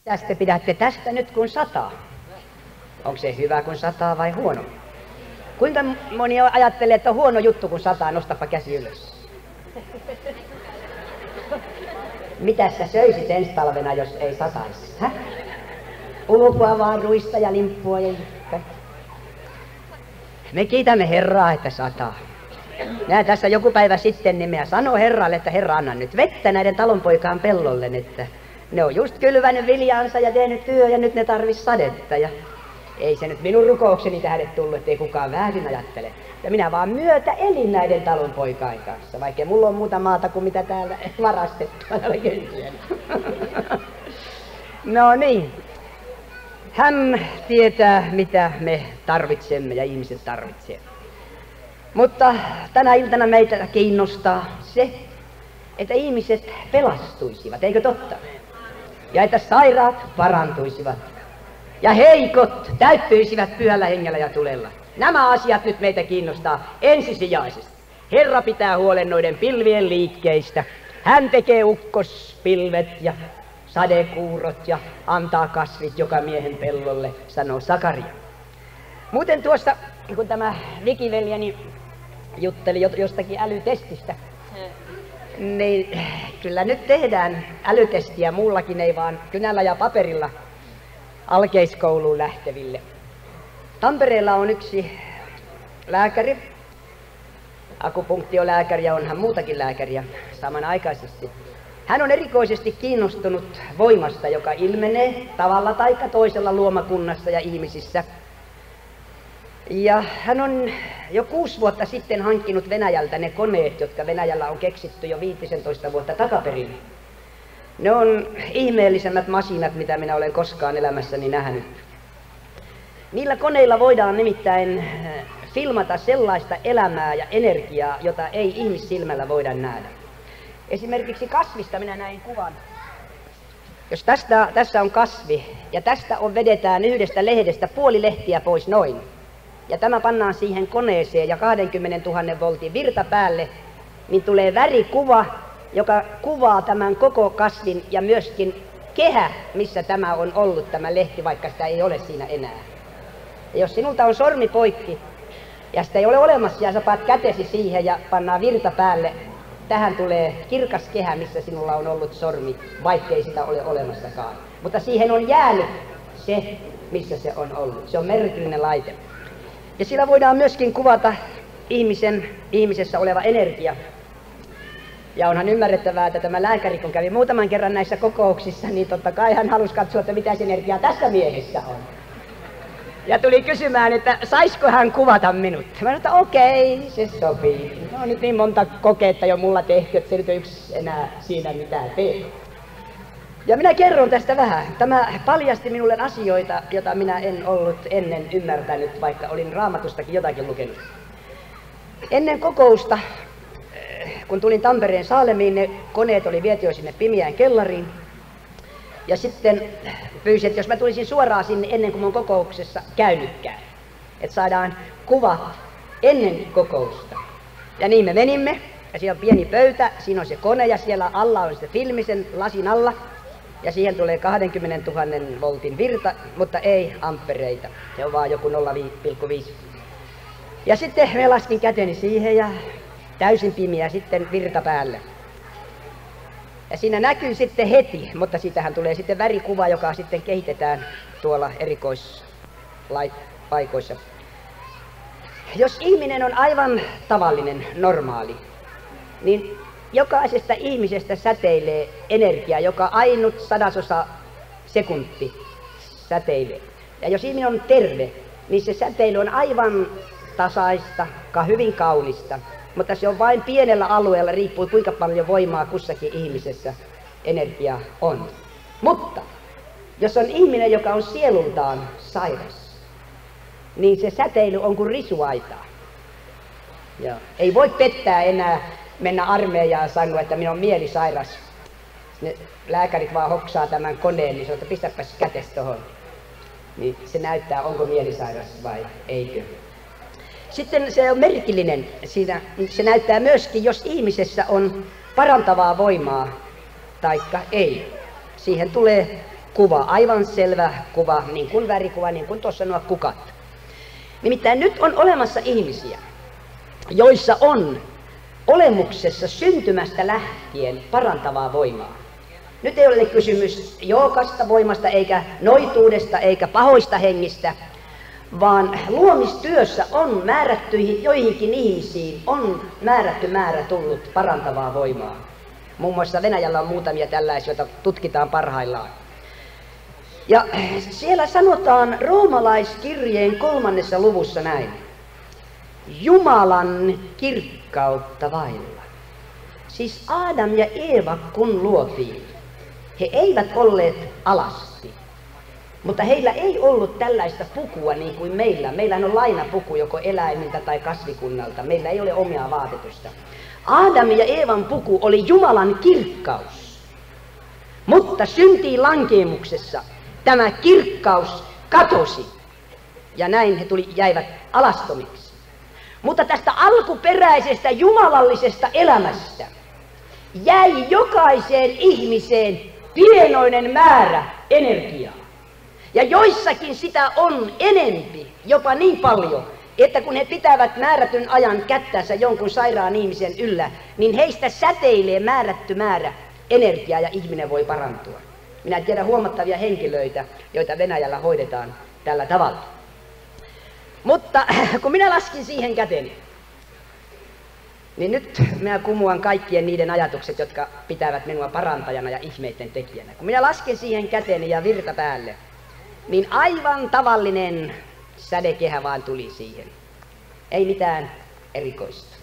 Tästä te pidätte tästä nyt kun sataa? Onko se hyvä kun sataa vai huono? Kuinka moni ajattelee, että on huono juttu kun sataa? Nostapa käsi ylös. Mitäs sä söisit ensi talvena, jos ei sataisi? Häh? Ulkoa vaan ruista ja limppua ja kaikki. Me kiitämme Herraa, että sataa. Minä tässä joku päivä sitten niin minä sanoin Herralle, että Herra, anna nyt vettä näiden talonpoikaan pellolle, että ne on just kylvänyt viljaansa ja tehnyt työ ja nyt ne tarvis sadetta. Ja ei se nyt minun rukoukseni tähden tullut, ettei kukaan väärin ajattele. Ja minä vaan myötä elin näiden talonpoikain kanssa, vaikka mulla on muuta maata kuin mitä täällä varastettua täällä kentillä. No niin. Hän tietää, mitä me tarvitsemme ja ihmiset tarvitsee. Mutta tänä iltana meitä kiinnostaa se, että ihmiset pelastuisivat, eikö totta? Ja että sairaat parantuisivat. Ja heikot täyttyisivät pyhällä hengellä ja tulella. Nämä asiat nyt meitä kiinnostaa ensisijaisesti. Herra pitää huolen noiden pilvien liikkeistä. Hän tekee ukkospilvet ja sadekuurot ja antaa kasvit joka miehen pellolle, sanoo Sakaria. Muuten tuossa, kun tämä Vikiveljeni jutteli jostakin älytestistä, niin kyllä nyt tehdään älytestiä, muullakin ei vaan kynällä ja paperilla alkeiskouluun lähteville. Tampereella on yksi lääkäri, akupunktiolääkäri ja onhan muutakin lääkäriä samanaikaisesti. Hän on erikoisesti kiinnostunut voimasta, joka ilmenee tavalla tai toisella luomakunnassa ja ihmisissä. Ja hän on jo 6 vuotta sitten hankkinut Venäjältä ne koneet, jotka Venäjällä on keksitty jo 15 vuotta takaperin. Ne on ihmeellisemmät masinat, mitä minä olen koskaan elämässäni nähnyt. Niillä koneilla voidaan nimittäin filmata sellaista elämää ja energiaa, jota ei ihmissilmällä voida nähdä. Esimerkiksi kasvista minä näin kuvan. Jos tässä on kasvi ja tästä vedetään yhdestä lehdestä puoli lehtiä pois noin. Ja tämä pannaan siihen koneeseen ja 20 000 voltin virta päälle, niin tulee värikuva, joka kuvaa tämän koko kasvin ja myöskin kehä, missä tämä on ollut tämä lehti, vaikka sitä ei ole siinä enää. Ja jos sinulta on sormi poikki ja sitä ei ole olemassa ja sä paat kätesi siihen ja pannaan virta päälle, tähän tulee kirkas kehä, missä sinulla on ollut sormi, vaikkei sitä ole olemassakaan. Mutta siihen on jäänyt se, missä se on ollut. Se on merkillinen laite. Ja sillä voidaan myöskin kuvata ihmisessä oleva energia. Ja onhan ymmärrettävää, että tämä lääkäri, kun kävi muutaman kerran näissä kokouksissa, niin totta kai hän halusi katsoa, että mitä energiaa tässä miehessä on. Ja tuli kysymään, että saisiko hän kuvata minut. Mä sanoin, että okei, se sopii. No nyt niin monta kokeetta jo mulla tehty, että se nyt on yksi enää siinä mitään tee. Ja minä kerron tästä vähän. Tämä paljasti minulle asioita, joita minä en ollut ennen ymmärtänyt, vaikka olin Raamatustakin jotakin lukenut. Ennen kokousta, kun tulin Tampereen Saalemiin, ne koneet oli viety jo sinne pimeään kellariin. Ja sitten pyysin, että jos mä tulisin suoraan sinne ennen kuin mun kokouksessa käynytkään. Että saadaan kuva ennen kokousta. Ja niin me menimme. Ja siellä on pieni pöytä, siinä on se kone ja siellä alla on se filmi sen lasin alla. Ja siihen tulee 20 000 voltin virta, mutta ei ampereita. Se on vaan joku 0,5. Ja sitten me laskin käteni siihen ja täysin pimeä sitten virta päälle. Ja siinä näkyy sitten heti, mutta siitähän tulee sitten värikuva, joka sitten kehitetään tuolla erikoispaikoissa. Jos ihminen on aivan tavallinen, normaali, niin jokaisesta ihmisestä säteilee energiaa, joka ainut sadasosa sekunti säteilee. Ja jos ihminen on terve, niin se säteily on aivan tasaista, hyvin kaunista. Mutta se on vain pienellä alueella, riippuu kuinka paljon voimaa kussakin ihmisessä energia on. Mutta jos on ihminen, joka on sielultaan sairas, niin se säteily on kuin risuaitaa. Ja ei voi pettää enää mennä armeijaan ja sanoa, että minä olen mielisairas. Ne lääkärit vaan hoksaa tämän koneen, niin sanoo, että pistäpäs kätes tohon. Niin se näyttää, onko mielisairas vai eikö. Sitten se on merkillinen. Se näyttää myöskin, jos ihmisessä on parantavaa voimaa taikka ei. Siihen tulee kuva, aivan selvä kuva, niin kuin värikuva, niin kuin tuossa nuo kukat. Nimittäin nyt on olemassa ihmisiä, joissa on olemuksessa syntymästä lähtien parantavaa voimaa. Nyt ei ole kysymys jookasta voimasta, eikä noituudesta, eikä pahoista hengistä, vaan luomistyössä on määrättyihin joihinkin ihmisiin, on määrätty määrä tullut parantavaa voimaa. Muun muassa Venäjällä on muutamia tällaisia, joita tutkitaan parhaillaan. Ja siellä sanotaan roomalaiskirjeen 3. luvussa näin. Jumalan kirkkautta vailla. Siis Aadam ja Eeva kun luotiin, he eivät olleet alasti. Mutta heillä ei ollut tällaista pukua niin kuin meillä. Meillähän on lainapuku joko eläimiltä tai kasvikunnalta. Meillä ei ole omia vaatetusta. Aadam ja Eevan puku oli Jumalan kirkkaus. Mutta syntiin lankeemuksessa tämä kirkkaus katosi. Ja näin he jäivät alastomiksi. Mutta tästä alkuperäisestä jumalallisesta elämästä jäi jokaiseen ihmiseen pienoinen määrä energiaa. Ja joissakin sitä on enempi, jopa niin paljon, että kun he pitävät määrätyn ajan kättänsä jonkun sairaan ihmisen yllä, niin heistä säteilee määrätty määrä energiaa ja ihminen voi parantua. Minä tiedän huomattavia henkilöitä, joita Venäjällä hoidetaan tällä tavalla. Mutta kun minä laskin siihen käteni, niin nyt minä kumoan kaikkien niiden ajatukset, jotka pitävät minua parantajana ja ihmeiden tekijänä. Kun minä lasken siihen käteni ja virta päälle, niin aivan tavallinen sädekehä vaan tuli siihen. Ei mitään erikoista.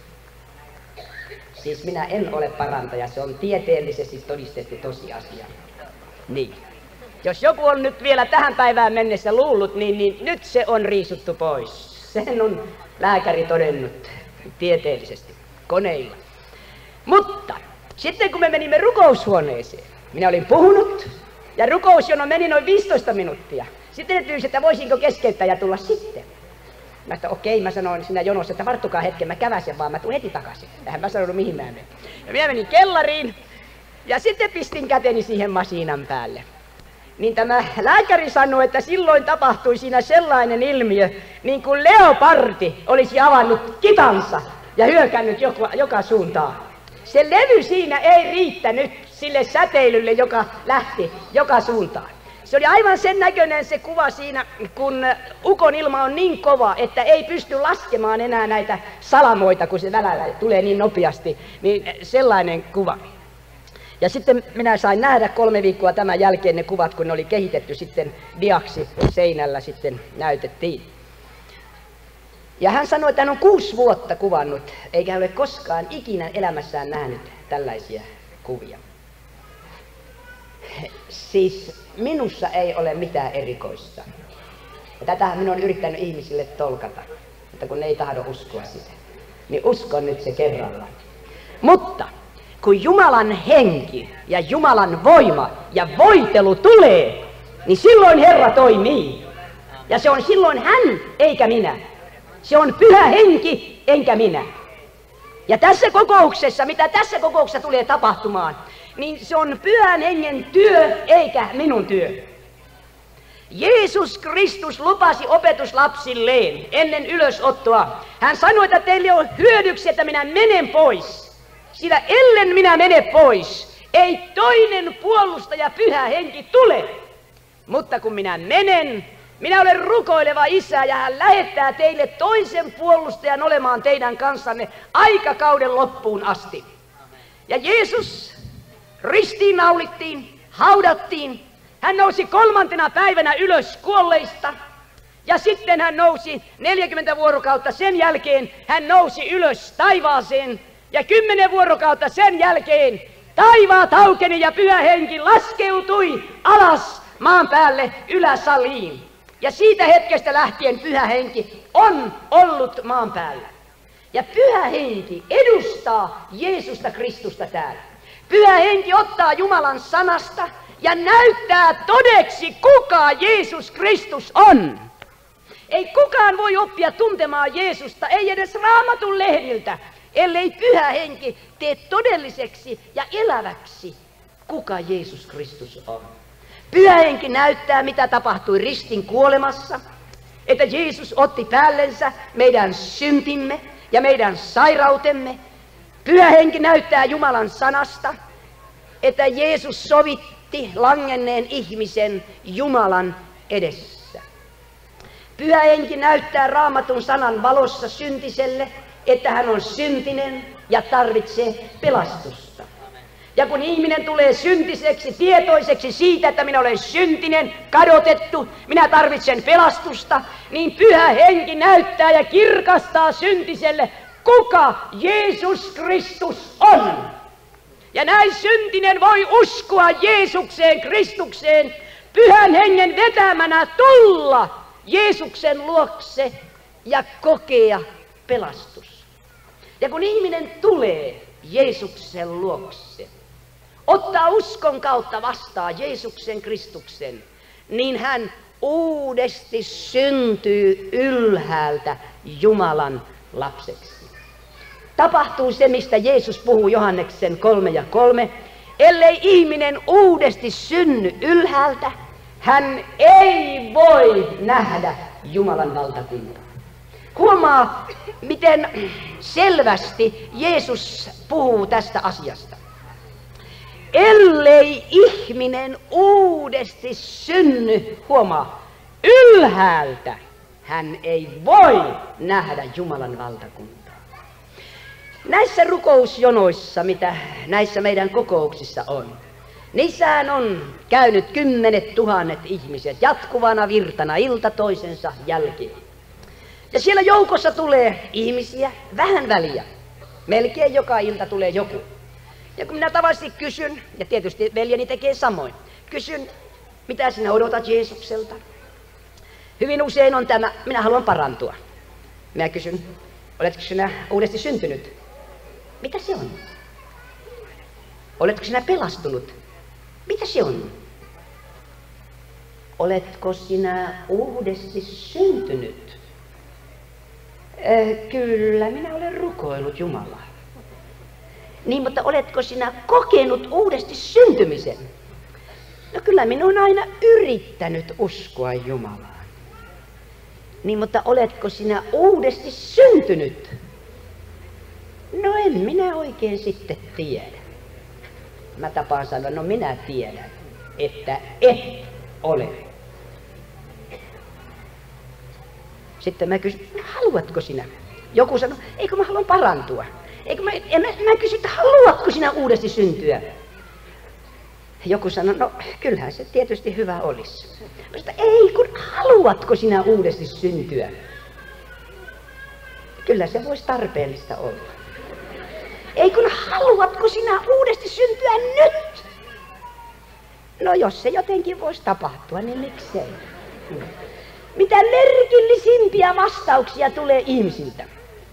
Siis minä en ole parantaja, se on tieteellisesti todistettu tosiasia. Niin. Jos joku on nyt vielä tähän päivään mennessä luullut, niin nyt se on riisuttu pois. Sen on lääkäri todennut tieteellisesti, koneilla. Mutta sitten kun me menimme rukoushuoneeseen, minä olin puhunut ja rukousjono meni noin 15 minuuttia. Sitten ne pyysi, että voisinko keskeyttää ja tulla sitten. Mä sanoin, okei, mä sanoin siinä jonossa, että varttukaa hetken, mä käväsen vaan, mä tulen heti takaisin. Eihän mä sanonut mihin mä menen. Ja minä menin kellariin ja sitten pistin käteni siihen masiinan päälle. Niin tämä lääkäri sanoi, että silloin tapahtui siinä sellainen ilmiö, niin kuin leopardi olisi avannut kitansa ja hyökännyt joka suuntaan. Se levy siinä ei riittänyt sille säteilylle, joka lähti joka suuntaan. Se oli aivan sen näköinen se kuva siinä, kun ukon ilma on niin kova, että ei pysty laskemaan enää näitä salamoita, kun se välällä tulee niin nopeasti. Niin sellainen kuva. Ja sitten minä sain nähdä 3 viikkoa tämän jälkeen ne kuvat, kun ne oli kehitetty sitten diaksi seinällä sitten näytettiin. Ja hän sanoi, että hän on 6 vuotta kuvannut, eikä hän ole koskaan ikinä elämässään nähnyt tällaisia kuvia. Siis minussa ei ole mitään erikoista. Ja tätähän minä olen yrittänyt ihmisille tolkata, mutta kun ne ei tahdo uskoa sitä, niin uskon nyt se kerralla. Mutta kun Jumalan henki ja Jumalan voima ja voitelu tulee, niin silloin Herra toimii. Ja se on silloin hän eikä minä. Se on pyhä henki enkä minä. Ja tässä kokouksessa, mitä tässä kokouksessa tulee tapahtumaan, niin se on pyhän hengen työ eikä minun työ. Jeesus Kristus lupasi opetuslapsilleen ennen ylösottoa. Hän sanoi, että teille on hyödyksi, että minä menen pois. Sillä ellen minä mene pois, ei toinen puolustaja pyhä henki tule. Mutta kun minä menen, minä olen rukoileva Isä ja hän lähettää teille toisen puolustajan olemaan teidän kanssanne aikakauden loppuun asti. Ja Jeesus ristiinnaulittiin, haudattiin. Hän nousi 3. päivänä ylös kuolleista. Ja sitten hän nousi 40 vuorokautta sen jälkeen, hän nousi ylös taivaaseen. Ja 10 vuorokautta sen jälkeen taivaat aukeni ja pyhä henki laskeutui alas maan päälle yläsaliin. Ja siitä hetkestä lähtien pyhä henki on ollut maan päällä. Ja pyhä henki edustaa Jeesusta Kristusta täällä. Pyhä henki ottaa Jumalan sanasta ja näyttää todeksi, kuka Jeesus Kristus on. Ei kukaan voi oppia tuntemaan Jeesusta, ei edes Raamatun lehdiltä, ellei pyhä henki tee todelliseksi ja eläväksi, kuka Jeesus Kristus on. Pyhä Henki näyttää, mitä tapahtui ristin kuolemassa, että Jeesus otti päällensä meidän syntimme ja meidän sairautemme. Pyhä Henki näyttää Jumalan sanasta, että Jeesus sovitti langenneen ihmisen Jumalan edessä. Pyhä Henki näyttää Raamatun sanan valossa syntiselle, että hän on syntinen ja tarvitsee pelastusta. Ja kun ihminen tulee syntiseksi, tietoiseksi siitä, että minä olen syntinen, kadotettu, minä tarvitsen pelastusta, niin Pyhä Henki näyttää ja kirkastaa syntiselle, kuka Jeesus Kristus on. Ja näin syntinen voi uskoa Jeesukseen, Kristukseen, Pyhän Hengen vetämänä tulla Jeesuksen luokse ja kokea pelastus. Ja kun ihminen tulee Jeesuksen luokse, ottaa uskon kautta vastaan Jeesuksen Kristuksen, niin hän uudesti syntyy ylhäältä Jumalan lapseksi. Tapahtuu se, mistä Jeesus puhuu Johanneksen 3:3. Ellei ihminen uudesti synny ylhäältä, hän ei voi nähdä Jumalan valtakuntaa. Huomaa, miten selvästi Jeesus puhuu tästä asiasta. Ellei ihminen uudesti synny, huomaa, ylhäältä, hän ei voi nähdä Jumalan valtakuntaa. Näissä rukousjonoissa, mitä näissä meidän kokouksissa on, niissähän on käynyt 10 000 ihmiset jatkuvana virtana ilta toisensa jälkeen. Ja siellä joukossa tulee ihmisiä vähän väliä. Melkein joka ilta tulee joku. Ja kun minä tavallisesti kysyn, ja tietysti veljeni tekee samoin, kysyn, mitä sinä odotat Jeesukselta? Hyvin usein on tämä, minä haluan parantua. Minä kysyn, oletko sinä uudesti syntynyt? Mitä se on? Oletko sinä pelastunut? Mitä se on? Oletko sinä uudesti syntynyt? Kyllä, minä olen rukoillut Jumalaa. Niin, mutta oletko sinä kokenut uudesti syntymisen? No kyllä minä olen aina yrittänyt uskoa Jumalaan. Niin, mutta oletko sinä uudesti syntynyt? No en minä oikein sitten tiedä. Mä tapaan sanoa, no minä tiedän, että et ole. Sitten mä kysyn, haluatko sinä? Joku sanoo, eikö mä haluan parantua. Mä kysyn, että haluatko sinä uudesti syntyä? Joku sanoo, no kyllähän se tietysti hyvä olisi. Mä sanon, ei kun haluatko sinä uudesti syntyä? Kyllä se voisi tarpeellista olla. Ei kun haluatko sinä uudesti syntyä nyt? No jos se jotenkin voisi tapahtua, niin miksei? Mitä merkillisimpiä vastauksia tulee ihmisiltä.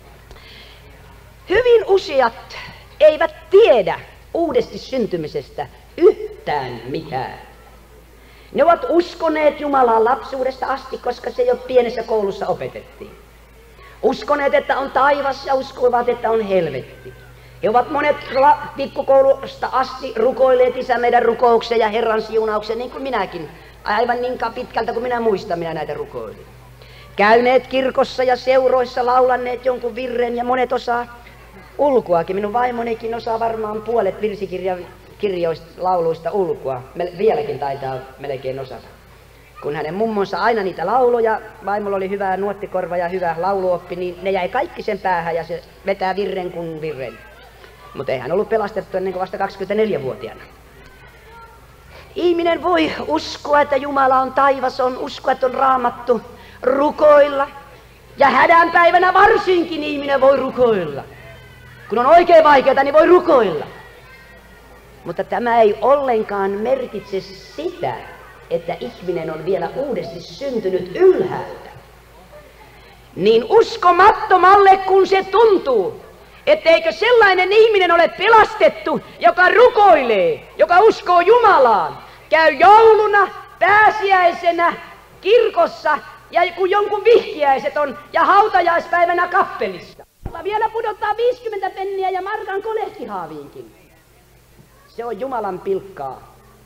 Hyvin useat eivät tiedä uudesti syntymisestä yhtään mitään. Ne ovat uskoneet Jumalaan lapsuudesta asti, koska se jo pienessä koulussa opetettiin. Uskoneet, että on taivas ja uskovat, että on helvetti. He ovat monet pikkukoulusta asti rukoilleet Isä meidän rukouksen ja Herran siunauksen, niin kuin minäkin. Aivan niin pitkältä kuin minä muistan, minä näitä rukoilin. Käyneet kirkossa ja seuroissa, laulanneet jonkun virren ja monet osaa ulkoakin. Minun vaimonikin osaa varmaan puolet virsikirjoista, lauluista ulkoa. Vieläkin taitaa melkein osata. Kun hänen mummonsa aina niitä lauloja, vaimolla oli hyvä nuottikorva ja hyvä lauluoppi, niin ne jäi kaikki sen päähän ja se vetää virren kuin virren. Mutta ei hän ollut pelastettu ennen kuin vasta 24-vuotiaana. Ihminen voi uskoa, että Jumala on taivas, on uskoa, että on Raamattu, rukoilla. Ja hädän päivänä varsinkin ihminen voi rukoilla. Kun on oikein vaikeaa, niin voi rukoilla. Mutta tämä ei ollenkaan merkitse sitä, että ihminen on vielä uudesti syntynyt ylhäältä. Niin uskomattomalle kun se tuntuu, etteikö sellainen ihminen ole pelastettu, joka rukoilee, joka uskoo Jumalaan, käy jouluna, pääsiäisenä, kirkossa ja kun jonkun vihkiäiset on ja hautajaispäivänä kappelissa. Vielä pudottaa 50 penniä ja markan kolehtihaaviinkin. Se on Jumalan pilkkaa.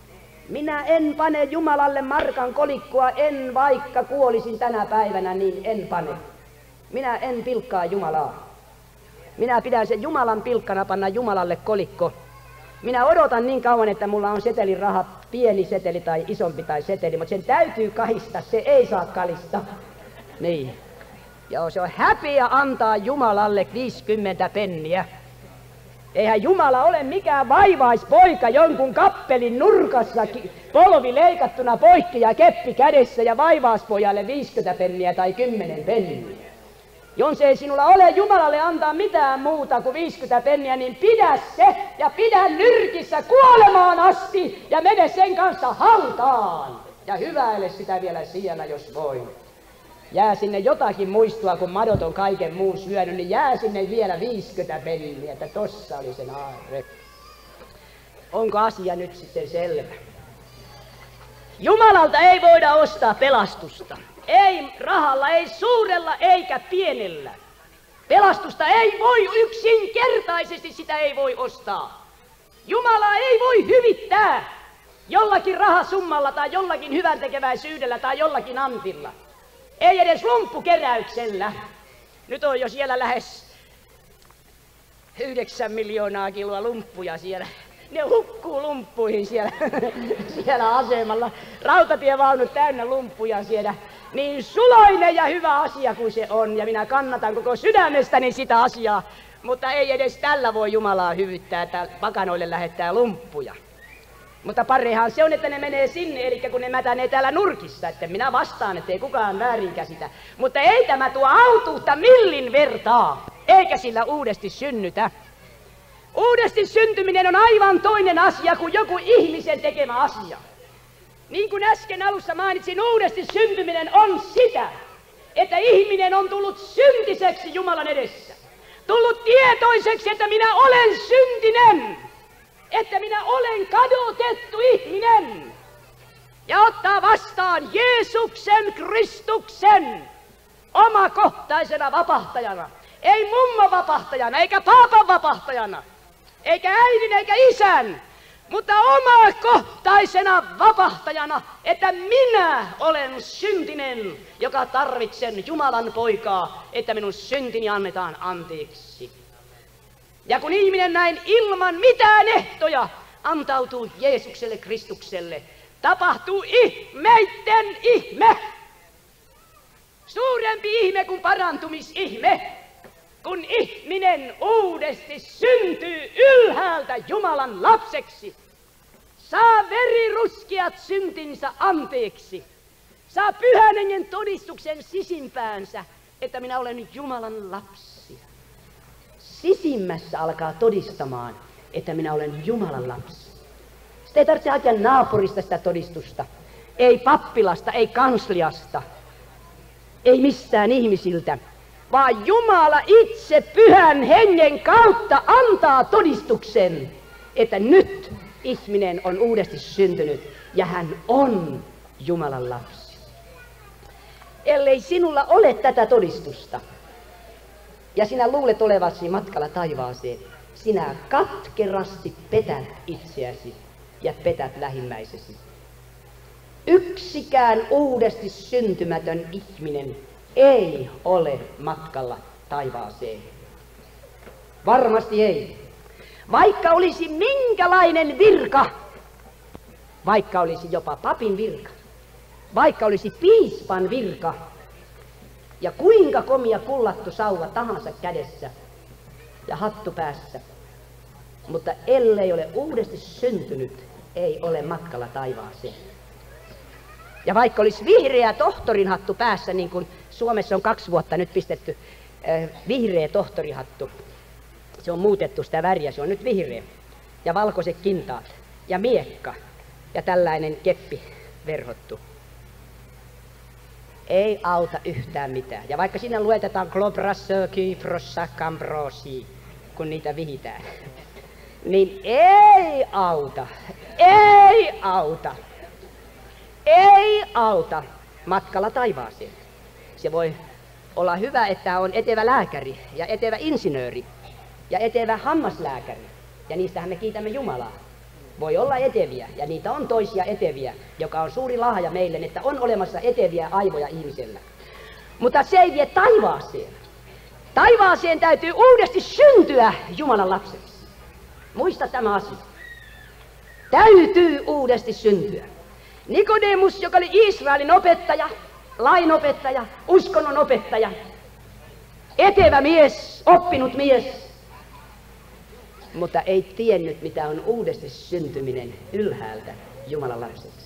Minä en pane Jumalalle markan kolikkoa, en vaikka kuolisin tänä päivänä, niin en pane. Minä en pilkkaa Jumalaa. Minä pidän sen Jumalan pilkkana panna Jumalalle kolikko. Minä odotan niin kauan, että mulla on seteliraha, pieni seteli tai isompi tai seteli, mutta sen täytyy kahista, se ei saa kalista. Niin. Joo, se on häpeä antaa Jumalalle 50 penniä. Eihän Jumala ole mikään vaivaispoika jonkun kappelin nurkassa, polvi leikattuna poikki ja keppi kädessä ja vaivaispojalle 50 penniä tai 10 penniä. Jos ei sinulla ole Jumalalle antaa mitään muuta kuin 50 penniä, niin pidä se ja pidä nyrkissä kuolemaan asti ja mene sen kanssa hautaan. Ja hyväile sitä vielä siellä, jos voi. Jää sinne jotakin muistua, kun madot on kaiken muun syönyt, niin jää sinne vielä 50 penniä, että tossa oli sen aarre. Onko asia nyt sitten selvä? Jumalalta ei voida ostaa pelastusta. Ei rahalla, ei suurella eikä pienellä. Pelastusta ei voi yksinkertaisesti, sitä ei voi ostaa. Jumala ei voi hyvittää jollakin rahasummalla tai jollakin hyväntekeväisyydellä tai jollakin antilla. Ei edes lumppukeräyksellä. Nyt on jo siellä lähes 9 miljoonaa kiloa lumppuja siellä. Ne hukkuu lumppuihin siellä asemalla. Rautatievaunut täynnä lumppuja siellä. Niin suloinen ja hyvä asia kuin se on. Ja minä kannatan koko sydämestäni sitä asiaa. Mutta ei edes tällä voi Jumalaa hyvittää, että pakanoille lähettää lumppuja. Mutta parehan se on, että ne menee sinne, eli kun ne mätänee täällä nurkissa, että minä vastaan, ettei kukaan väärin käsitä. Mutta ei tämä tuo autuutta millin vertaa, eikä sillä uudesti synnytä. Uudesti syntyminen on aivan toinen asia kuin joku ihmisen tekemä asia. Niin kuin äsken alussa mainitsin, uudesti syntyminen on sitä, että ihminen on tullut syntiseksi Jumalan edessä. Tullut tietoiseksi, että minä olen syntinen. Että minä olen kadotettu ihminen ja ottaa vastaan Jeesuksen Kristuksen omakohtaisena vapahtajana. Ei mummon vapahtajana, eikä paapan vapahtajana, eikä äidin eikä isän, mutta omakohtaisena vapahtajana, että minä olen syntinen, joka tarvitsen Jumalan poikaa, että minun syntini annetaan anteeksi. Ja kun ihminen näin ilman mitään ehtoja antautuu Jeesukselle Kristukselle, tapahtuu ihmeitten ihme. Suurempi ihme kuin parantumisihme, kun ihminen uudesti syntyy ylhäältä Jumalan lapseksi. Saa veriruskeat syntinsä anteeksi. Saa Pyhän Hengen todistuksen sisimpäänsä, että minä olen Jumalan lapsi. Sisimmässä alkaa todistamaan, että minä olen Jumalan lapsi. Sitä ei tarvitse hakea naapurista sitä todistusta. Ei pappilasta, ei kansliasta, ei mistään ihmisiltä, vaan Jumala itse Pyhän Hengen kautta antaa todistuksen, että nyt ihminen on uudesti syntynyt ja hän on Jumalan lapsi. Ellei sinulla ole tätä todistusta, ja sinä luulet olevasi matkalla taivaaseen, sinä katkerasti petät itseäsi ja petät lähimmäisesi. Yksikään uudesti syntymätön ihminen ei ole matkalla taivaaseen. Varmasti ei. Vaikka olisi minkälainen virka, vaikka olisi jopa papin virka, vaikka olisi piispan virka, ja kuinka komia kullattu sauva tahansa kädessä ja hattu päässä. Mutta ellei ole uudesti syntynyt, ei ole matkalla taivaaseen. Ja vaikka olisi vihreä tohtorinhattu päässä, niin kuin Suomessa on 2 vuotta nyt pistetty vihreä tohtorihattu. Se on muutettu sitä väriä, se on nyt vihreä. Ja valkoiset kintaat ja miekka ja tällainen keppi verhottu. Ei auta yhtään mitään. Ja vaikka siinä luetetaan Globrassö, Kyprossa, Cambrosi, kun niitä vihitään, niin ei auta. Ei auta. Ei auta matkalla taivaaseen. Se voi olla hyvä, että on etevä lääkäri ja etevä insinööri ja etevä hammaslääkäri. Ja niistähän me kiitämme Jumalaa. Voi olla eteviä, ja niitä on toisia eteviä, joka on suuri lahja meille, että on olemassa eteviä aivoja ihmisellä. Mutta se ei vie taivaaseen. Taivaaseen täytyy uudesti syntyä Jumalan lapseksi. Muista tämä asia. Täytyy uudesti syntyä. Nikodemus, joka oli Israelin opettaja, lainopettaja, uskonnon opettaja, etevä mies, oppinut mies, mutta ei tiennyt, mitä on uudesti syntyminen ylhäältä Jumalan lapseksi.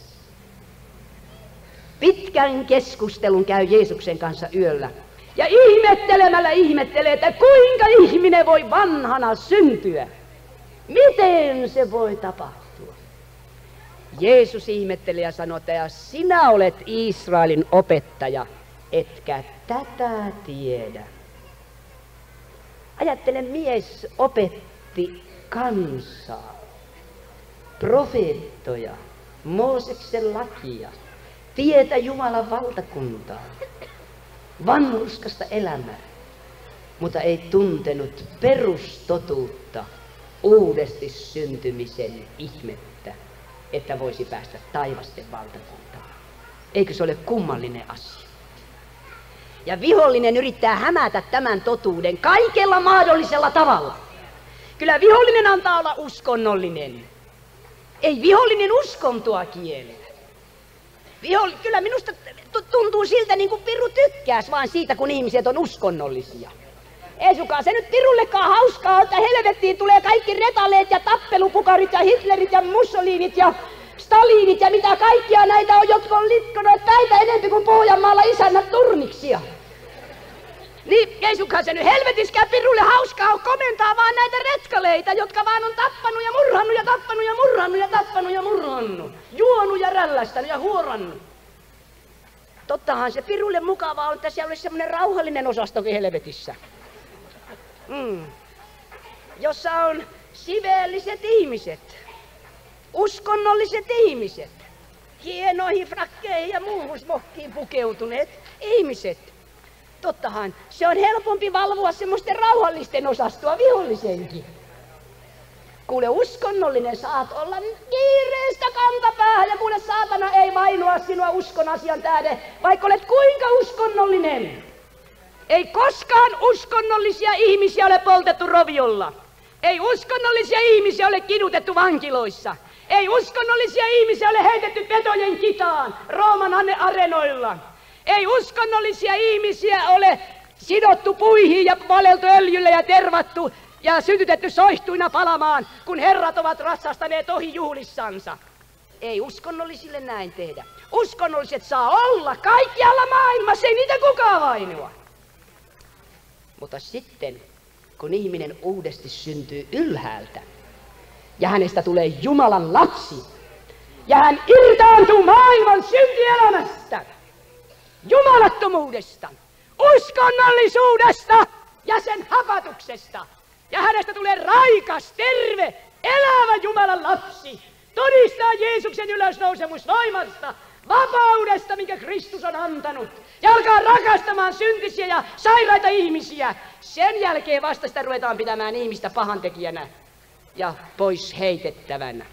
Pitkän keskustelun käy Jeesuksen kanssa yöllä ja ihmettelemällä ihmettelee, että kuinka ihminen voi vanhana syntyä. Miten se voi tapahtua? Jeesus ihmetteli ja sanoi, että sinä olet Israelin opettaja, etkä tätä tiedä. Ajattele, mies opetti kansaa, profeettoja, Mooseksen lakia, tietä Jumalan valtakuntaa, vanhurskasta elämää, mutta ei tuntenut perustotuutta, uudesti syntymisen ihmettä, että voisi päästä taivasten valtakuntaan. Eikö se ole kummallinen asia? Ja vihollinen yrittää hämätä tämän totuuden kaikella mahdollisella tavalla. Kyllä vihollinen antaa olla uskonnollinen. Ei vihollinen uskontoa kiele. Kyllä minusta tuntuu siltä, niin kuin Piru tykkäisi vaan siitä, kun ihmiset on uskonnollisia. Ei sukaan se nyt Pirullekaan hauskaa, että helvettiin tulee kaikki retaleet ja tappelupukarit ja Hitlerit ja Mussolinit ja Stalinit ja mitä kaikkia näitä on, jotka on litkoneet päitä enempi kuin Pohjanmaalla isännät turniksia. Niin ei sukaan se nyt helvetiskään Pirulle hauskaa on komentaa vaan näitä retkaleita, jotka vaan on tappanut ja murhannut ja tappanut ja murhannut ja tappanut ja murhannut. Juonut ja rällästänyt ja huorannut. Tottahan se Pirulle mukavaa on, että siellä olisi semmoinen rauhallinen osastokin helvetissä. Jossa on siveelliset ihmiset, uskonnolliset ihmiset, hienoihin frakkeihin ja muuhun smokkiin pukeutuneet ihmiset. Tottahan se on helpompi valvoa semmoisten rauhallisten osastoa vihollisenkin. Kuule, uskonnollinen saat olla kiireestä kantapäähän ja kuule, saatana ei vainoa sinua uskon asian tähden, vaikka olet kuinka uskonnollinen. Ei koskaan uskonnollisia ihmisiä ole poltettu roviolla. Ei uskonnollisia ihmisiä ole kidutettu vankiloissa. Ei uskonnollisia ihmisiä ole heitetty petojen kitaan Rooman arenoilla. Ei uskonnollisia ihmisiä ole sidottu puihin ja valeltu öljyllä ja tervattu ja sytytetty soihtuina palamaan, kun herrat ovat ratsastaneet ohi juhlissansa. Ei uskonnollisille näin tehdä. Uskonnolliset saa olla kaikkialla maailmassa, ei niitä kukaan vainoa. Mutta sitten, kun ihminen uudesti syntyy ylhäältä, ja hänestä tulee Jumalan lapsi, ja hän irtaantuu maailman syntielämästä, jumalattomuudesta, uskonnollisuudesta ja sen hakatuksesta, ja hänestä tulee raikas, terve, elävä Jumalan lapsi, todistaa Jeesuksen ylösnousemusvoimasta, vapaudesta, minkä Kristus on antanut, ja alkaa rakastamaan syntisiä ja sairaita ihmisiä. Sen jälkeen vasta sitä ruvetaan pitämään ihmistä pahantekijänä ja pois heitettävänä.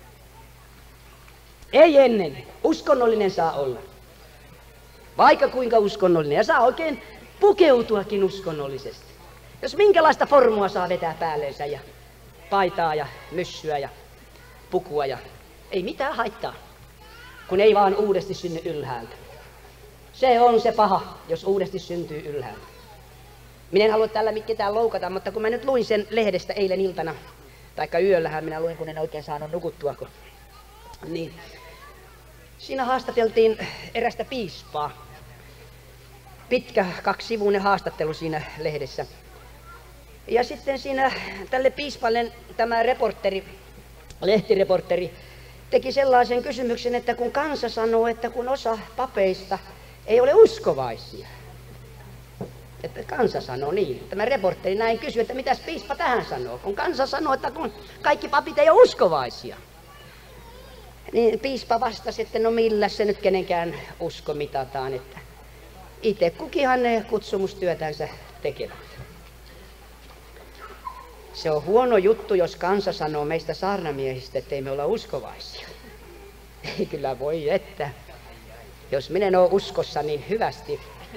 Ei ennen. Uskonnollinen saa olla. Vaikka kuinka uskonnollinen. Ja saa oikein pukeutuakin uskonnollisesti. Jos minkälaista formua saa vetää päälleensä ja paitaa ja myssyä ja pukua ja ei mitään haittaa, kun ei vaan uudesti synny ylhäältä. Se on se paha, jos uudesti syntyy ylhäältä. Minä en halua tällä ketään loukata, mutta kun mä nyt luin sen lehdestä eilen iltana, taikka yöllähän minä luin, kun en oikein saanut nukuttua, niin siinä haastateltiin erästä piispaa. Pitkä 2-sivuinen haastattelu siinä lehdessä. Ja sitten siinä tälle piispalle tämä lehtireporteri teki sellaisen kysymyksen, että kun kansa sanoo, että kun osa papeista ei ole uskovaisia. Että kansa sanoo niin. Tämä reporteri näin kysyi, että mitäs piispa tähän sanoo, kun kansa sanoo, että kun kaikki papit ei ole uskovaisia. Niin piispa vastasi, että no millä se nyt kenenkään usko mitataan, että itse kukinhan ne kutsumustyötänsä tekevät. Se on huono juttu, jos kansa sanoo meistä saarnamiehistä, ettei me olla uskovaisia. Ei kyllä voi, että jos minä en ole uskossa niin hyvästi.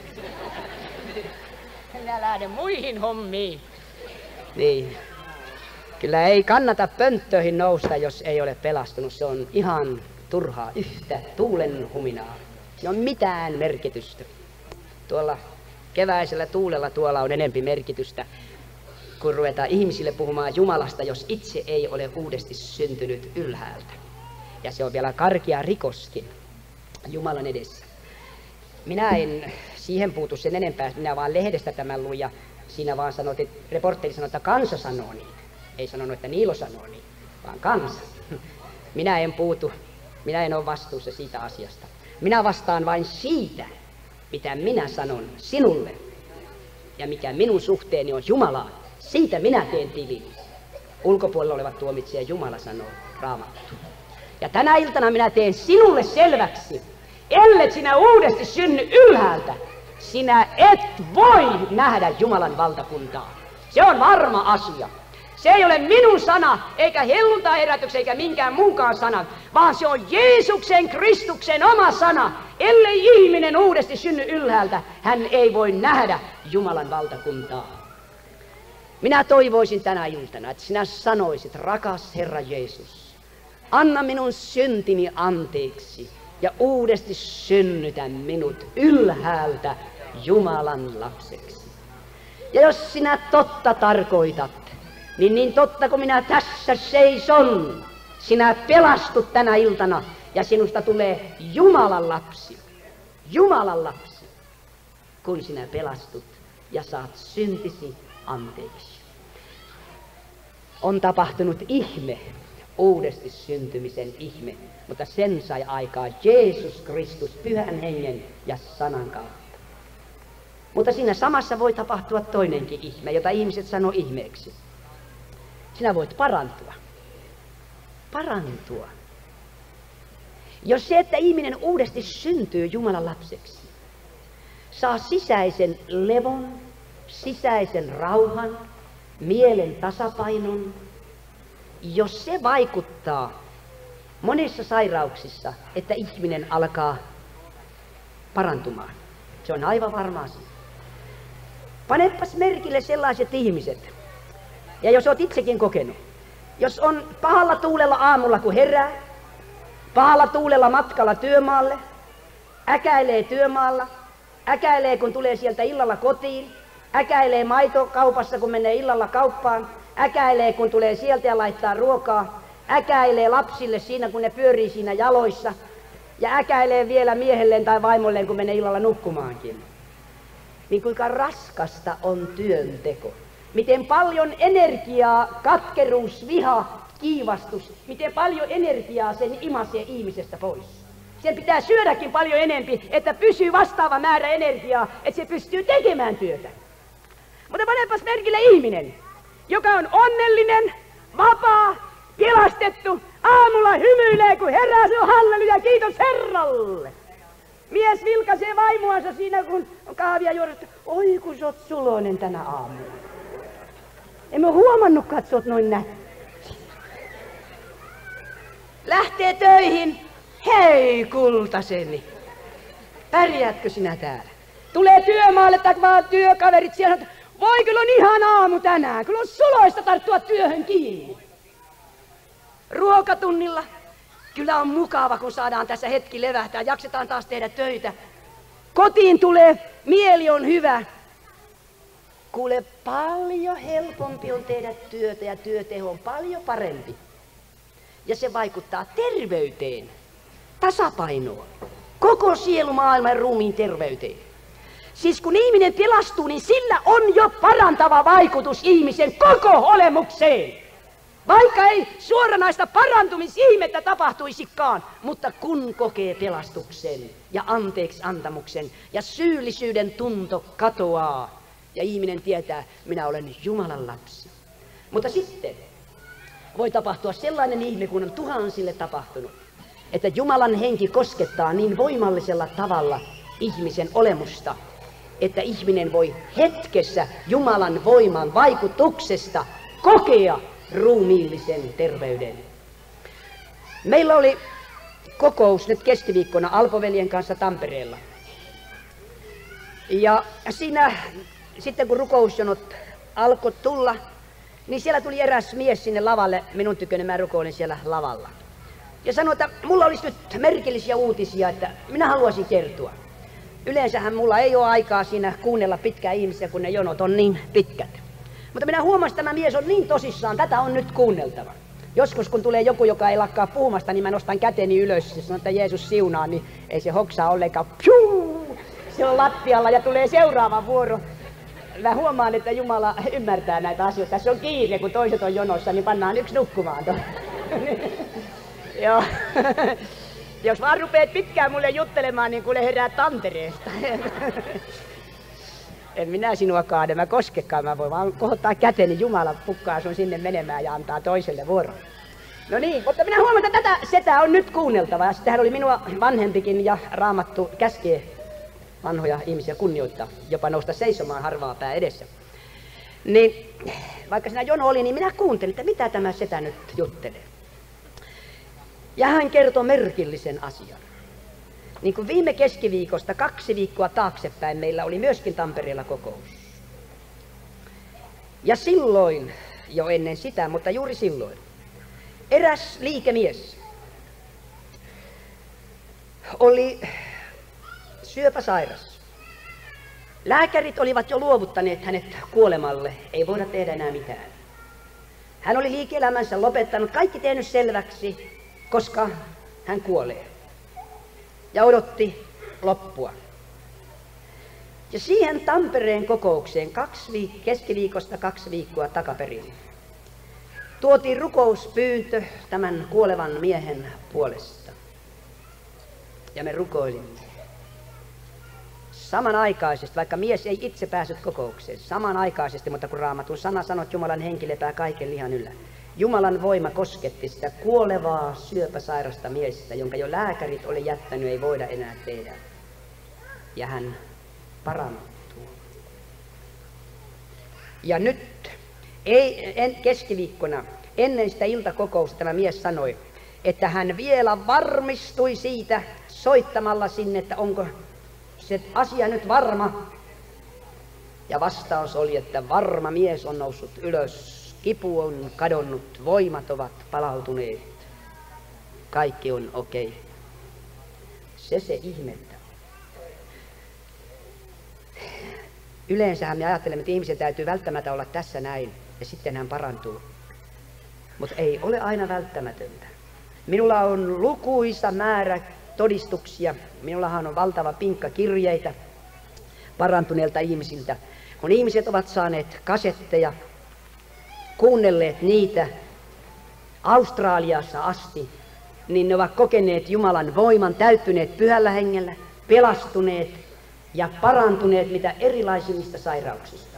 Minä lähden muihin hommiin. Niin. Kyllä ei kannata pönttöihin nousta, jos ei ole pelastunut. Se on ihan turhaa, yhtä tuulen huminaa. Ei ole mitään merkitystä. Tuolla keväisellä tuulella tuolla on enempi merkitystä, kun ruvetaan ihmisille puhumaan Jumalasta, jos itse ei ole uudesti syntynyt ylhäältä. Ja se on vielä karkea rikoskin Jumalan edessä. Minä en siihen puutu sen enempää, minä vaan lehdestä tämän luin ja siinä vaan sanottiin, reportteri sanoi, että kansa sanoo niin. Ei sanonut, että Niilo sanoo niin, vaan kansa. Minä en puutu, minä en ole vastuussa siitä asiasta. Minä vastaan vain siitä, mitä minä sanon sinulle ja mikä minun suhteeni on Jumalaan. Siitä minä teen tilin. Ulkopuolella olevat tuomitsee Jumala sanoo Raamattu. Ja tänä iltana minä teen sinulle selväksi, ellet sinä uudesti synny ylhäältä, sinä et voi nähdä Jumalan valtakuntaa. Se on varma asia. Se ei ole minun sana, eikä helluntai-herätyksen, eikä minkään muunkaan sana, vaan se on Jeesuksen Kristuksen oma sana. Ellei ihminen uudesti synny ylhäältä, hän ei voi nähdä Jumalan valtakuntaa. Minä toivoisin tänä iltana, että sinä sanoisit, rakas Herra Jeesus, anna minun syntini anteeksi ja uudesti synnytä minut ylhäältä Jumalan lapseksi. Ja jos sinä totta tarkoitat, niin totta kun minä tässä seison, sinä pelastut tänä iltana ja sinusta tulee Jumalan lapsi. Jumalan lapsi, kun sinä pelastut ja saat syntisi anteeksi. On tapahtunut ihme, uudesti syntymisen ihme, mutta sen sai aikaa Jeesus Kristus Pyhän Hengen ja sanan kautta. Mutta siinä samassa voi tapahtua toinenkin ihme, jota ihmiset sanoo ihmeeksi. Sinä voit parantua. Parantua. Jos se, että ihminen uudesti syntyy Jumalan lapseksi, saa sisäisen levon, sisäisen rauhan, mielen tasapainon, jos se vaikuttaa monissa sairauksissa, että ihminen alkaa parantumaan, se on aivan varma asia. Panepas merkille sellaiset ihmiset, ja jos olet itsekin kokenut, jos on pahalla tuulella aamulla kun herää, pahalla tuulella matkalla työmaalle, äkäilee työmaalla, äkäilee kun tulee sieltä illalla kotiin, äkäilee maitokaupassa kun menee illalla kauppaan, äkäilee kun tulee sieltä ja laittaa ruokaa, äkäilee lapsille siinä kun ne pyörii siinä jaloissa ja äkäilee vielä miehelleen tai vaimolleen kun menee illalla nukkumaankin. Niin kuinka raskasta on työnteko. Miten paljon energiaa, katkeruus, viha, kiivastus, miten paljon energiaa sen imasee ihmisestä pois. Sen pitää syödäkin paljon enempi, että pysyy vastaava määrä energiaa, että se pystyy tekemään työtä. Mutta panepas merkille ihminen, joka on onnellinen, vapaa, pelastettu, aamulla hymyilee, kun herää, se on halleluja, kiitos Herralle. Mies vilkaisee vaimoansa siinä, kun on kahvia juorusta. Oi, kun sä oot suloinen tänä aamulla. En mä huomannutkaan, että sä oot noin nätti. Lähtee töihin. Hei, kultaseni. Pärjäätkö sinä täällä? Tulee työmaalle tai vaan työkaverit siellä. Voi, kyllä on ihan aamu tänään. Kyllä on suloista tarttua työhön kiinni. Ruokatunnilla. Kyllä on mukava, kun saadaan tässä hetki levähtää. Jaksetaan taas tehdä töitä. Kotiin tulee, mieli on hyvä. Kuule, paljon helpompi on tehdä työtä ja työteho on paljon parempi. Ja se vaikuttaa terveyteen, tasapainoon, koko sielumaailman ja ruumiin terveyteen. Siis kun ihminen pelastuu, niin sillä on jo parantava vaikutus ihmisen koko olemukseen. Vaikka ei suoranaista parantumisihmettä tapahtuisikaan, mutta kun kokee pelastuksen ja anteeksi antamuksen ja syyllisyyden tunto katoaa ja ihminen tietää, minä olen Jumalan lapsi. Mutta sitten voi tapahtua sellainen ihme, kun on tuhansille tapahtunut, että Jumalan henki koskettaa niin voimallisella tavalla ihmisen olemusta, että ihminen voi hetkessä Jumalan voiman vaikutuksesta kokea ruumiillisen terveyden. Meillä oli kokous nyt keskiviikkona Alpo-veljen kanssa Tampereella. Ja siinä sitten kun rukousjonot alkoi tulla, niin siellä tuli eräs mies sinne lavalle minun tyköni, mä rukoilin siellä lavalla. Ja sanoi, että mulla olisi nyt merkillisiä uutisia, että minä haluaisin kertoa. Yleensähän mulla ei ole aikaa siinä kuunnella pitkää ihmisiä, kun ne jonot on niin pitkät. Mutta minä huomasin, että tämä mies on niin tosissaan, tätä on nyt kuunneltava. Joskus kun tulee joku, joka ei lakkaa puhumasta, niin mä nostan käteni ylös ja sanon, että Jeesus siunaa, niin ei se hoksaa ollenkaan. Piu! Se on lattialla ja tulee seuraava vuoro. Mä huomaan, että Jumala ymmärtää näitä asioita. Tässä on kiire, kun toiset on jonossa, niin pannaan yksi nukkumaan. Joo. Jos vaan rupeat pitkään mulle juttelemaan, niin kuule herää tantereesta. En minä sinua kaada, mä koskekaan, mä voin vaan kohottaa käteni, Jumala pukkaa sun sinne menemään ja antaa toiselle vuoron. No niin, mutta minä huomaan, että tätä setää on nyt kuunneltava. Ja sittenhän oli minua vanhempikin ja Raamattu käskee vanhoja ihmisiä kunnioittaa, jopa nousta seisomaan harvaa pää edessä. Niin, vaikka siinä jono oli, niin minä kuuntelin, että mitä tämä setä nyt juttelee. Ja hän kertoi merkillisen asian. Niin kuin viime keskiviikosta 2 viikkoa taaksepäin meillä oli myöskin Tampereella kokous. Ja silloin, jo ennen sitä, mutta juuri silloin, eräs liikemies oli syöpäsairas. Lääkärit olivat jo luovuttaneet hänet kuolemalle, ei voida tehdä enää mitään. Hän oli liike-elämänsä lopettanut, kaikki tehnyt selväksi, koska hän kuolee. Ja odotti loppua. Ja siihen Tampereen kokoukseen keskiviikosta 2 viikkoa takaperin tuotiin rukouspyyntö tämän kuolevan miehen puolesta. Ja me rukoilimme. Samanaikaisesti, vaikka mies ei itse päässyt kokoukseen, samanaikaisesti, mutta kun Raamatun sana sanoo, että Jumalan henki lepää kaiken lihan yllä. Jumalan voima kosketti sitä kuolevaa syöpäsairasta miestä, jonka jo lääkärit oli jättänyt, ei voida enää tehdä. Ja hän parantuu. Ja nyt, keskiviikkona, ennen sitä iltakokousta tämä mies sanoi, että hän vielä varmistui siitä soittamalla sinne, että onko se asia nyt varma. Ja vastaus oli, että varma mies on noussut ylös. Kipu on kadonnut, voimat ovat palautuneet. Kaikki on okei. Se ihmettä. Yleensähän me ajattelemme, että ihmisen täytyy välttämättä olla tässä näin, ja sitten hän parantuu. Mutta ei ole aina välttämätöntä. Minulla on lukuisa määrä todistuksia. Minullahan on valtava pinkka kirjeitä parantuneilta ihmisiltä. Kun ihmiset ovat saaneet kasetteja, kuunnelleet niitä Australiassa asti, niin ne ovat kokeneet Jumalan voiman, täyttyneet pyhällä hengellä, pelastuneet ja parantuneet mitä erilaisimmista sairauksista.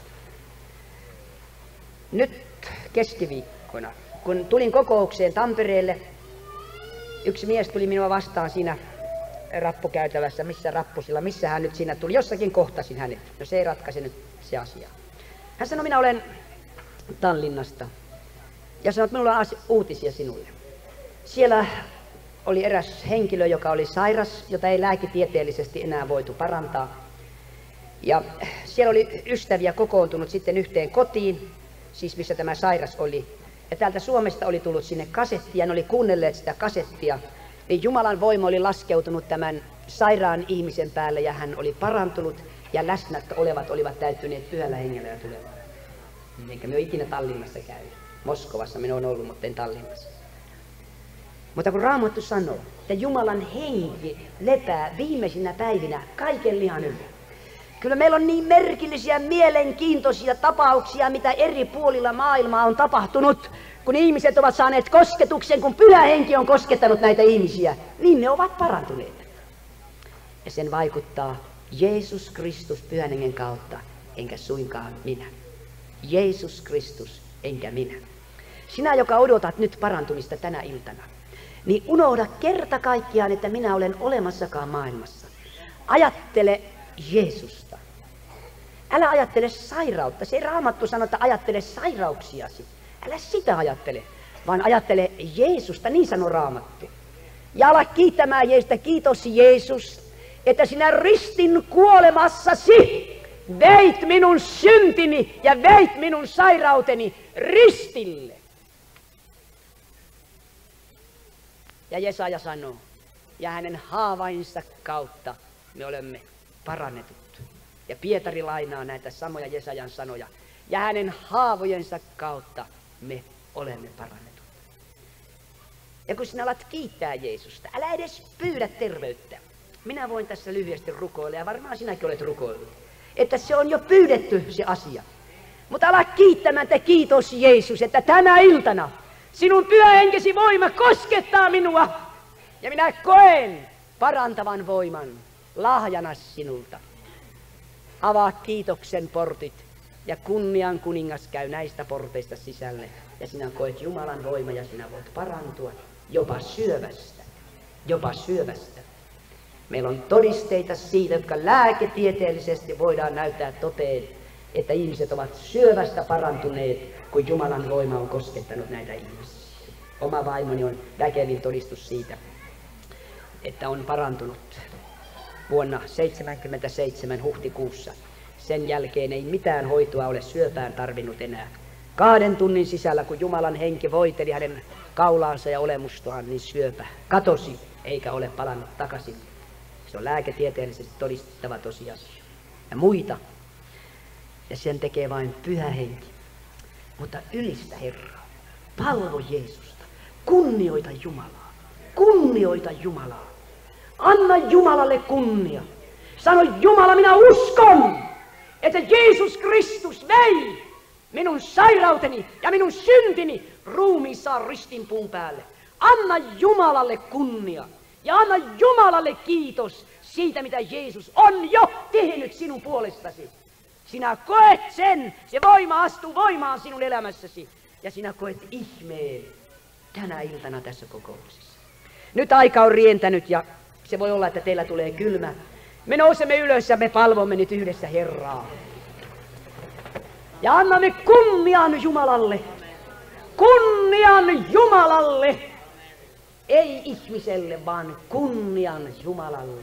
Nyt keskiviikkona, kun tulin kokoukseen Tampereelle, yksi mies tuli minua vastaan siinä rappukäytävässä, missä hän nyt siinä tuli, jossakin kohtasin hänet. No se ei ratkaise nyt se asia. Hän sanoi, minä olen Tallinnasta. Ja sanoi, että minulla on uutisia sinulle. Siellä oli eräs henkilö, joka oli sairas, jota ei lääketieteellisesti enää voitu parantaa. Ja siellä oli ystäviä kokoontunut sitten yhteen kotiin, siis missä tämä sairas oli. Ja täältä Suomesta oli tullut sinne kasetti ja ne oli kuunnelleet sitä kasettia. Niin Jumalan voima oli laskeutunut tämän sairaan ihmisen päälle ja hän oli parantunut ja läsnä olevat olivat täyttyneet pyhällä hengellä ja tulemaan. Enkä me ole ikinä Tallinnassa käynyt. Moskovassa minä olen ollut, mutta en Tallinnassa. Mutta kun Raamattu sanoo, että Jumalan henki lepää viimeisinä päivinä kaiken lihan yllä. Kyllä meillä on niin merkillisiä, mielenkiintoisia tapauksia, mitä eri puolilla maailmaa on tapahtunut, kun ihmiset ovat saaneet kosketuksen, kun pyhä henki on koskettanut näitä ihmisiä, niin ne ovat parantuneet. Ja sen vaikuttaa Jeesus Kristus pyhän hengen kautta, enkä suinkaan minä. Jeesus Kristus, enkä minä. Sinä, joka odotat nyt parantumista tänä iltana, niin unohda kerta kaikkiaan, että minä olen olemassakaan maailmassa. Ajattele Jeesusta. Älä ajattele sairautta. Se Raamattu sanoo, että ajattele sairauksiasi. Älä sitä ajattele, vaan ajattele Jeesusta, niin sanoo Raamattu. Ja ala kiittämään Jeesusta, kiitos Jeesus, että sinä ristin kuolemassasi veit minun syntini ja veit minun sairauteni ristille. Ja Jesaja sanoo, ja hänen haavainsa kautta me olemme parannetut. Ja Pietari lainaa näitä samoja Jesajan sanoja. Ja hänen haavojensa kautta me olemme parannetut. Ja kun sinä alat kiittää Jeesusta, älä edes pyydä terveyttä. Minä voin tässä lyhyesti rukoilla, ja varmaan sinäkin olet rukoillut, että se on jo pyydetty se asia. Mutta ala kiittämään, että kiitos Jeesus, että tänä iltana sinun pyhä henkesi voima koskettaa minua. Ja minä koen parantavan voiman lahjana sinulta. Avaa kiitoksen portit ja kunnian kuningas käy näistä porteista sisälle. Ja sinä koet Jumalan voima ja sinä voit parantua jopa syövästä. Jopa syövästä. Meillä on todisteita siitä, jotka lääketieteellisesti voidaan näyttää toteen, että ihmiset ovat syövästä parantuneet, kun Jumalan voima on koskettanut näitä ihmisiä. Oma vaimoni on väkevin todistus siitä, että on parantunut vuonna 1977 huhtikuussa. Sen jälkeen ei mitään hoitoa ole syöpään tarvinnut enää. 2 tunnin sisällä, kun Jumalan henki voiteli hänen kaulaansa ja olemustoaan, niin syöpä katosi eikä ole palannut takaisin. Se on lääketieteellisesti todistettava tosiasia. Ja muita. Ja sen tekee vain pyhä henki. Mutta ylistä Herraa. Palvo Jeesusta. Kunnioita Jumalaa. Kunnioita Jumalaa. Anna Jumalalle kunnia. Sano, Jumala, minä uskon, että Jeesus Kristus vei minun sairauteni ja minun syntini ruumiissaan ristinpuun päälle. Anna Jumalalle kunnia ja anna Jumalalle kiitos siitä, mitä Jeesus on jo tehnyt sinun puolestasi. Sinä koet sen, se voima astuu voimaan sinun elämässäsi ja sinä koet ihmeen tänä iltana tässä kokouksessa. Nyt aika on rientänyt ja se voi olla, että teillä tulee kylmä. Me nousemme ylös ja me palvomme nyt yhdessä Herraa. Ja annamme kunnian Jumalalle. Kunnian Jumalalle. Ei ihmiselle, vaan kunnian Jumalalle.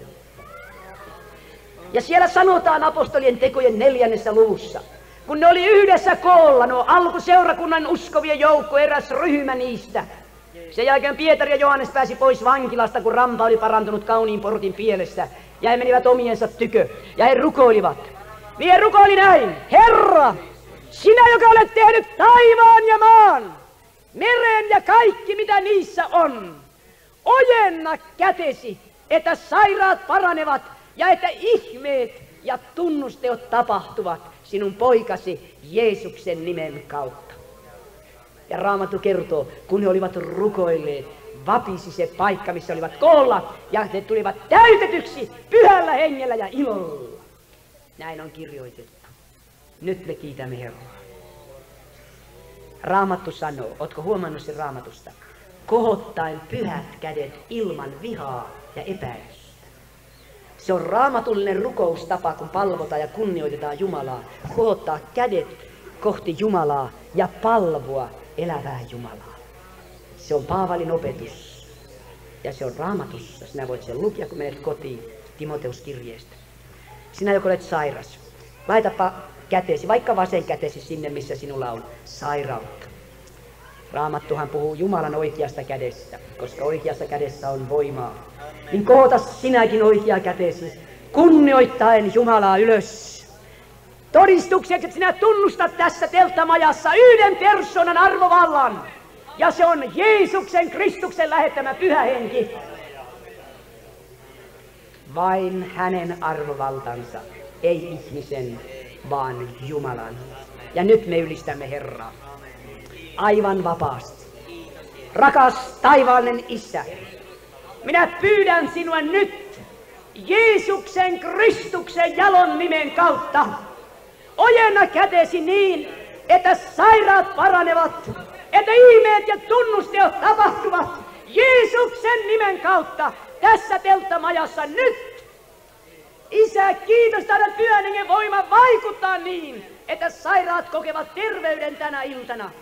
Ja siellä sanotaan apostolien tekojen 4. luvussa, kun ne oli yhdessä koolla, nuo alkuseurakunnan uskovien joukko, eräs ryhmä niistä. Sen jälkeen Pietari ja Johannes pääsi pois vankilasta, kun rampa oli parantunut kauniin portin pielessä. Ja he menivät omiensa tykö. Ja he rukoilivat. Niin he rukoili näin. Herra, sinä, joka olet tehnyt taivaan ja maan, meren ja kaikki, mitä niissä on. Ojenna kätesi, että sairaat paranevat ja että ihmeet ja tunnusteot tapahtuvat sinun poikasi Jeesuksen nimen kautta. Ja Raamattu kertoo, kun he olivat rukoilleet, vapisi se paikka, missä olivat koolla, ja he tulivat täytetyksi pyhällä hengellä ja ilolla. Näin on kirjoitettu. Nyt me kiitämme Herraa. Raamattu sanoo, ootko huomannut sen Raamatusta? Kohottaen pyhät kädet ilman vihaa ja epäilystä. Se on raamatullinen rukoustapa, kun palvotaan ja kunnioitetaan Jumalaa. Kohottaa kädet kohti Jumalaa ja palvoa elävää Jumalaa. Se on Paavalin opetus. Ja se on Raamatussa. Sinä voit sen lukea, kun menet kotiin Timoteuskirjeestä. Sinä, joka olet sairas, laitapa kätesi, vaikka vasen kätesi sinne, missä sinulla on sairautta. Raamattuhan puhuu Jumalan oikeasta kädestä, koska oikeassa kädessä on voimaa. Niin kohota sinäkin oikea kätesi, kunnioittaen Jumalaa ylös. Todistukseksi, että sinä tunnustat tässä telttamajassa yhden persoonan arvovallan. Ja se on Jeesuksen Kristuksen lähettämä pyhä henki. Vain hänen arvovaltansa, ei ihmisen, vaan Jumalan. Ja nyt me ylistämme Herraa. Aivan vapaasti. Rakas taivaallinen Isä, minä pyydän sinua nyt Jeesuksen Kristuksen jalon nimen kautta. Ojenna kätesi niin, että sairaat paranevat, että ihmeet ja tunnusteot tapahtuvat Jeesuksen nimen kautta tässä telttamajassa nyt. Isä, kiitos, taida pyhän hengen voima vaikuttaa niin, että sairaat kokevat terveyden tänä iltana.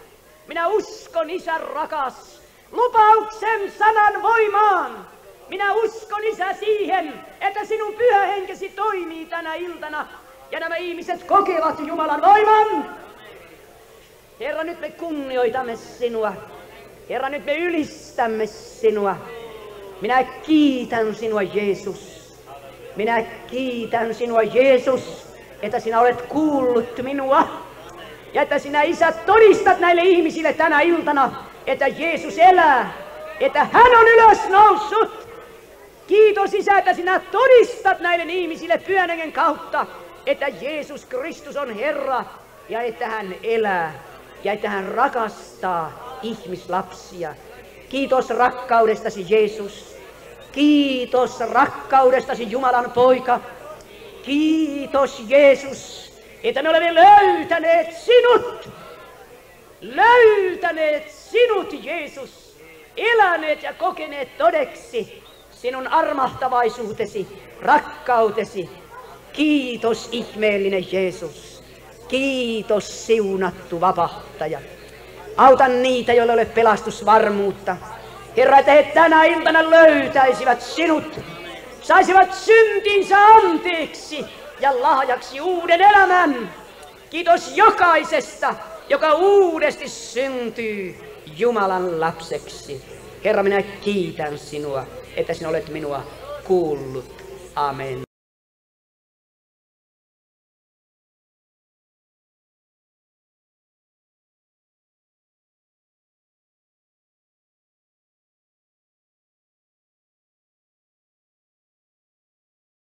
Minä uskon, Isä rakas, lupauksen sanan voimaan. Minä uskon, Isä, siihen, että sinun pyhä henkesi toimii tänä iltana ja nämä ihmiset kokevat Jumalan voiman. Herra, nyt me kunnioitamme sinua. Herra, nyt me ylistämme sinua. Minä kiitän sinua, Jeesus. Minä kiitän sinua, Jeesus, että sinä olet kuullut minua. Ja että sinä, Isä, todistat näille ihmisille tänä iltana, että Jeesus elää, että hän on ylös noussut. Kiitos, Isä, että sinä todistat näille ihmisille Pyhän Hengen kautta, että Jeesus Kristus on Herra ja että hän elää ja että hän rakastaa ihmislapsia. Kiitos rakkaudestasi, Jeesus. Kiitos rakkaudestasi, Jumalan poika. Kiitos, Jeesus, että me olemme löytäneet sinut. Löytäneet sinut, Jeesus. Eläneet ja kokeneet todeksi sinun armahtavaisuutesi, rakkautesi. Kiitos, ihmeellinen Jeesus. Kiitos, siunattu vapahtaja. Auta niitä, joilla ei ole pelastusvarmuutta. Herra, että he tänä iltana löytäisivät sinut, saisivat syntinsä anteeksi ja lahjaksi uuden elämän. Kiitos jokaisesta, joka uudesti syntyy Jumalan lapseksi. Herra, minä kiitän sinua, että sinä olet minua kuullut. Amen.